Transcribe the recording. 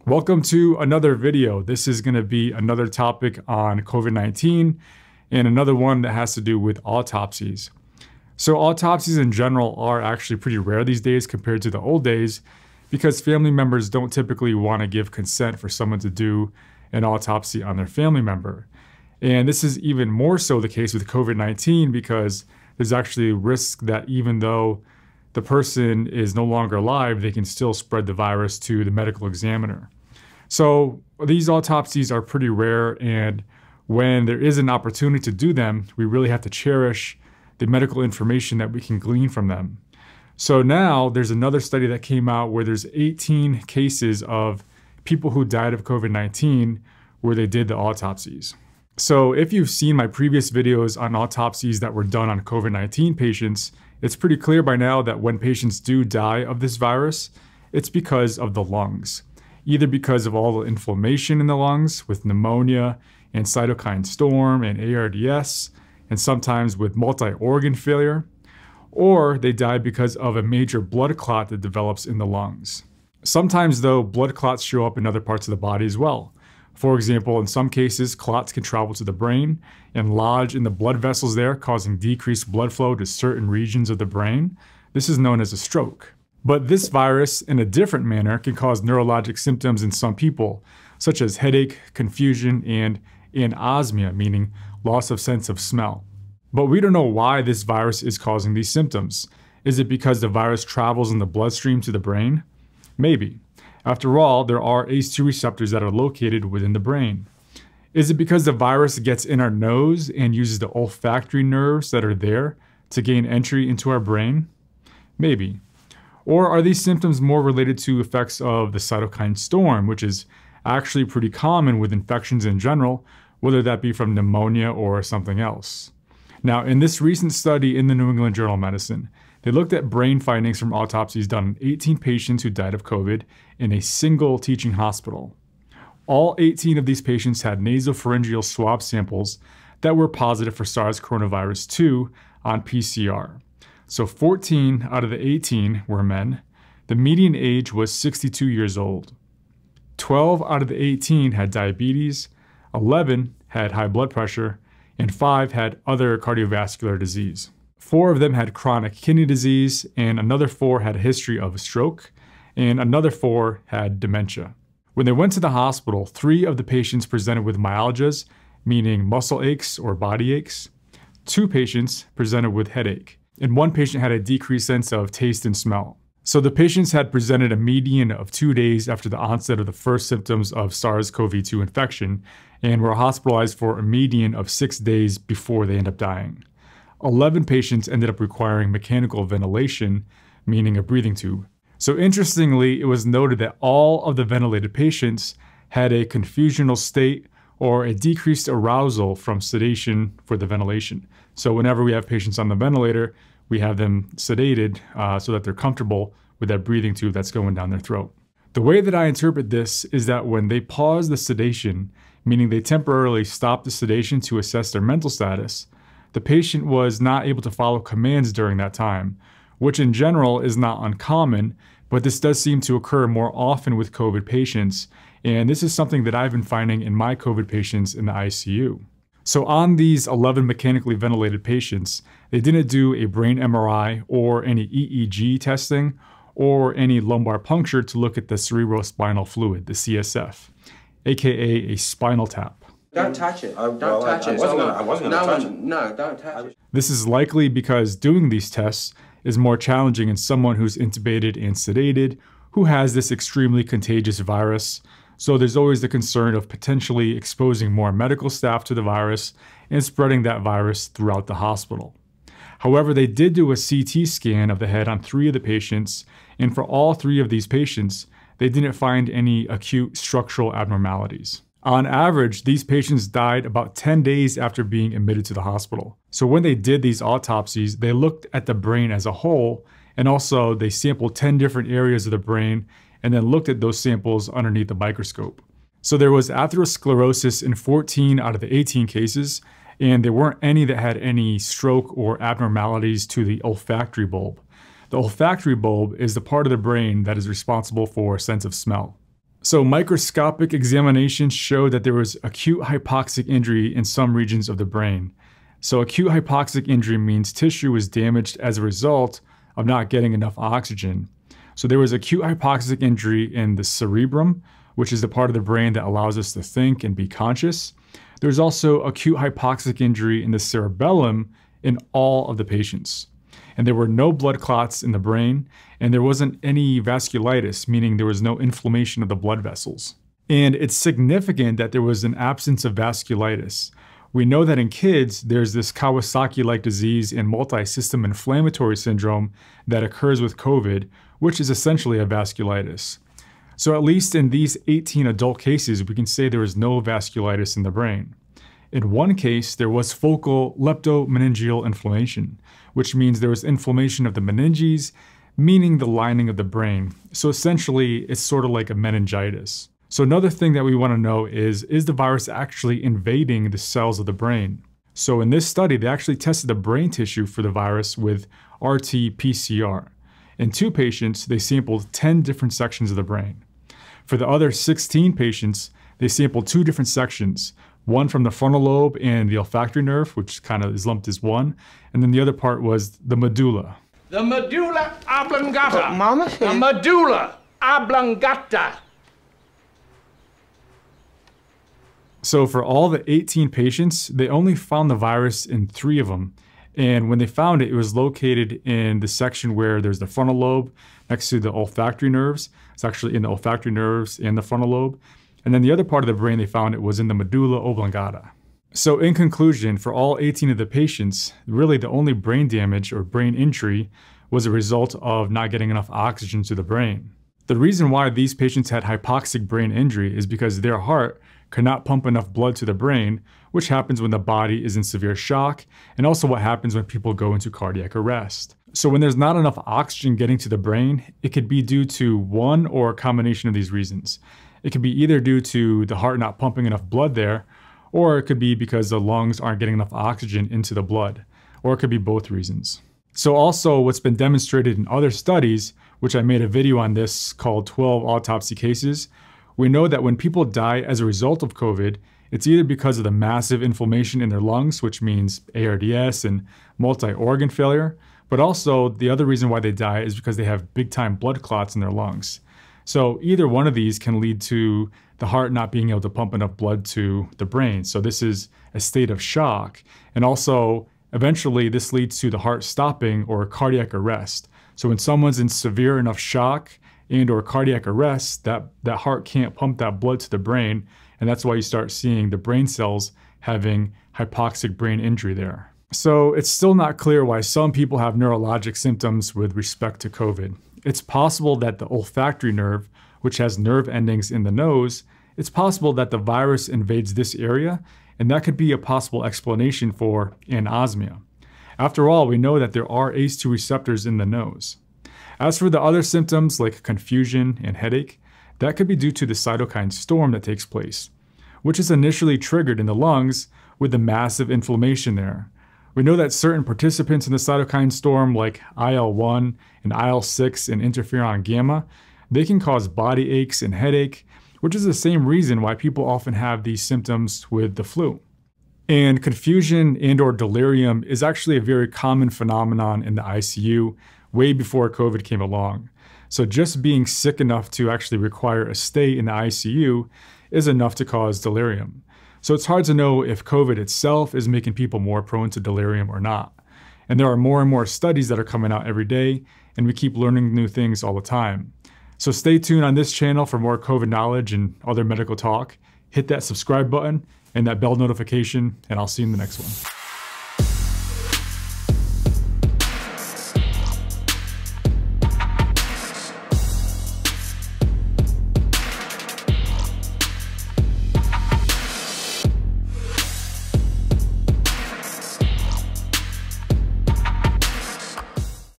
Welcome to another video. This is going to be another topic on COVID-19 and another one that has to do with autopsies. So autopsies in general are actually pretty rare these days compared to the old days because family members don't typically want to give consent for someone to do an autopsy on their family member. And this is even more so the case with COVID-19 because there's actually a risk that even though the person is no longer alive, they can still spread the virus to the medical examiner. So these autopsies are pretty rare, and when there is an opportunity to do them, we really have to cherish the medical information that we can glean from them. So now there's another study that came out where there's 18 cases of people who died of COVID-19 where they did the autopsies. So if you've seen my previous videos on autopsies that were done on COVID-19 patients, it's pretty clear by now that when patients do die of this virus, it's because of the lungs. Either because of all the inflammation in the lungs with pneumonia and cytokine storm and ARDS, and sometimes with multi-organ failure, or they die because of a major blood clot that develops in the lungs. Sometimes though, blood clots show up in other parts of the body as well. For example, in some cases, clots can travel to the brain and lodge in the blood vessels there, causing decreased blood flow to certain regions of the brain. This is known as a stroke. But this virus, in a different manner, can cause neurologic symptoms in some people, such as headache, confusion, and anosmia, meaning loss of sense of smell. But we don't know why this virus is causing these symptoms. Is it because the virus travels in the bloodstream to the brain? Maybe. After all, there are ACE2 receptors that are located within the brain. Is it because the virus gets in our nose and uses the olfactory nerves that are there to gain entry into our brain? Maybe. Or are these symptoms more related to effects of the cytokine storm, which is actually pretty common with infections in general, whether that be from pneumonia or something else? Now, in this recent study in the New England Journal of Medicine, they looked at brain findings from autopsies done on 18 patients who died of COVID in a single teaching hospital. All 18 of these patients had nasopharyngeal swab samples that were positive for SARS coronavirus 2 on PCR. So 14 out of the 18 were men. The median age was 62 years old. 12 out of the 18 had diabetes, 11 had high blood pressure, and 5 had other cardiovascular disease. 4 of them had chronic kidney disease, and another 4 had a history of a stroke, and another 4 had dementia. When they went to the hospital, 3 of the patients presented with myalgias, meaning muscle aches or body aches. 2 patients presented with headache, and 1 patient had a decreased sense of taste and smell. So the patients had presented a median of 2 days after the onset of the first symptoms of SARS-CoV-2 infection and were hospitalized for a median of 6 days before they end up dying. 11 patients ended up requiring mechanical ventilation, meaning a breathing tube. So interestingly, it was noted that all of the ventilated patients had a confusional state or a decreased arousal from sedation for the ventilation. So whenever we have patients on the ventilator, we have them sedated so that they're comfortable with that breathing tube that's going down their throat. The way that I interpret this is that when they pause the sedation, meaning they temporarily stop the sedation to assess their mental status, the patient was not able to follow commands during that time, which in general is not uncommon, but this does seem to occur more often with COVID patients, and this is something that I've been finding in my COVID patients in the ICU. So on these 11 mechanically ventilated patients, they didn't do a brain MRI or any EEG testing or any lumbar puncture to look at the cerebrospinal fluid, the CSF, aka a spinal tap. Don't touch it. Don't touch it. I wasn't going to touch it. No, don't touch it. This is likely because doing these tests is more challenging in someone who's intubated and sedated, who has this extremely contagious virus. So there's always the concern of potentially exposing more medical staff to the virus and spreading that virus throughout the hospital. However, they did do a CT scan of the head on 3 of the patients, and for all 3 of these patients, they didn't find any acute structural abnormalities. On average, these patients died about 10 days after being admitted to the hospital. So when they did these autopsies, they looked at the brain as a whole, and also they sampled 10 different areas of the brain and then looked at those samples underneath the microscope. So there was atherosclerosis in 14 out of the 18 cases, and there weren't any that had any stroke or abnormalities to the olfactory bulb. The olfactory bulb is the part of the brain that is responsible for sense of smell. So microscopic examinations showed that there was acute hypoxic injury in some regions of the brain. So acute hypoxic injury means tissue was damaged as a result of not getting enough oxygen. So there was acute hypoxic injury in the cerebrum, which is the part of the brain that allows us to think and be conscious. There's also acute hypoxic injury in the cerebellum in all of the patients. And there were no blood clots in the brain, and there wasn't any vasculitis, meaning there was no inflammation of the blood vessels. And it's significant that there was an absence of vasculitis. We know that in kids, there's this Kawasaki-like disease and multi-system inflammatory syndrome that occurs with COVID, which is essentially a vasculitis. So at least in these 18 adult cases, we can say there was no vasculitis in the brain. In one case, there was focal leptomeningeal inflammation, which means there was inflammation of the meninges, meaning the lining of the brain. So essentially, it's sort of like a meningitis. So another thing that we want to know is the virus actually invading the cells of the brain? So in this study, they actually tested the brain tissue for the virus with RT-PCR. In 2 patients, they sampled 10 different sections of the brain. For the other 16 patients, they sampled 2 different sections, one from the frontal lobe and the olfactory nerve, which kind of is lumped as one, and then the other part was the medulla. The medulla oblongata. Mama said. The medulla oblongata. So for all the 18 patients, they only found the virus in 3 of them. And when they found it, it was located in the section where there's the frontal lobe next to the olfactory nerves. It's actually in the olfactory nerves and the frontal lobe. And then the other part of the brain they found it was in the medulla oblongata. So in conclusion, for all 18 of the patients, really the only brain damage or brain injury was a result of not getting enough oxygen to the brain. The reason why these patients had hypoxic brain injury is because their heart could not pump enough blood to the brain, which happens when the body is in severe shock, and also what happens when people go into cardiac arrest. So when there's not enough oxygen getting to the brain, it could be due to one or a combination of these reasons. It could be either due to the heart not pumping enough blood there, or it could be because the lungs aren't getting enough oxygen into the blood, or it could be both reasons. So also what's been demonstrated in other studies, which I made a video on this called 12 autopsy cases, we know that when people die as a result of COVID, it's either because of the massive inflammation in their lungs, which means ARDS and multi-organ failure, but also the other reason why they die is because they have big-time blood clots in their lungs. So either one of these can lead to the heart not being able to pump enough blood to the brain. So this is a state of shock. And also, eventually, this leads to the heart stopping or cardiac arrest. So when someone's in severe enough shock and or cardiac arrest, that heart can't pump that blood to the brain. And that's why you start seeing the brain cells having hypoxic brain injury there. So it's still not clear why some people have neurologic symptoms with respect to COVID. It's possible that the olfactory nerve, which has nerve endings in the nose, it's possible that the virus invades this area, and that could be a possible explanation for anosmia. After all, we know that there are ACE2 receptors in the nose. As for the other symptoms like confusion and headache, that could be due to the cytokine storm that takes place, which is initially triggered in the lungs with the massive inflammation there. We know that certain participants in the cytokine storm like IL-1 and IL-6 and interferon gamma, they can cause body aches and headache, which is the same reason why people often have these symptoms with the flu. And confusion and or delirium is actually a very common phenomenon in the ICU way before COVID came along. So just being sick enough to actually require a stay in the ICU is enough to cause delirium. So it's hard to know if COVID itself is making people more prone to delirium or not. And there are more and more studies that are coming out every day, and we keep learning new things all the time. So stay tuned on this channel for more COVID knowledge and other medical talk. Hit that subscribe button and that bell notification, and I'll see you in the next one.